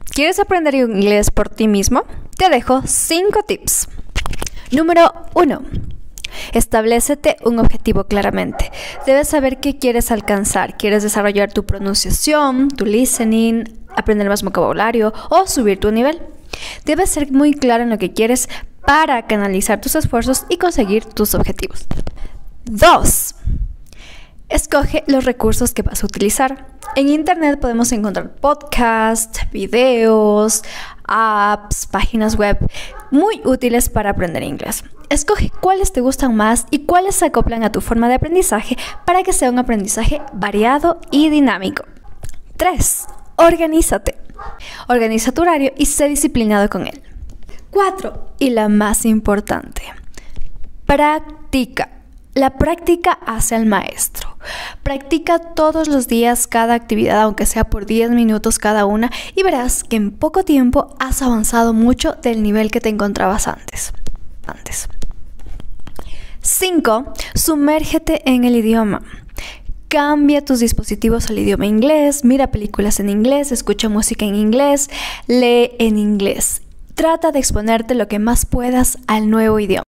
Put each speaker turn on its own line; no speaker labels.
¿Quieres aprender inglés por ti mismo? Te dejo 5 tips. Número 1. Establécete un objetivo claramente. Debes saber qué quieres alcanzar. ¿Quieres desarrollar tu pronunciación, tu listening, aprender más vocabulario o subir tu nivel? Debes ser muy claro en lo que quieres para canalizar tus esfuerzos y conseguir tus objetivos. 2. Escoge los recursos que vas a utilizar. En internet podemos encontrar podcasts, videos, apps, páginas web muy útiles para aprender inglés. Escoge cuáles te gustan más y cuáles se acoplan a tu forma de aprendizaje para que sea un aprendizaje variado y dinámico. 3. Organízate. Organiza tu horario y sé disciplinado con él. 4. Y la más importante, practica. La práctica hace al maestro. Practica todos los días cada actividad, aunque sea por 10 minutos cada una, y verás que en poco tiempo has avanzado mucho del nivel que te encontrabas antes. 5. Sumérgete en el idioma. Cambia tus dispositivos al idioma inglés, mira películas en inglés, escucha música en inglés, lee en inglés. Trata de exponerte lo que más puedas al nuevo idioma.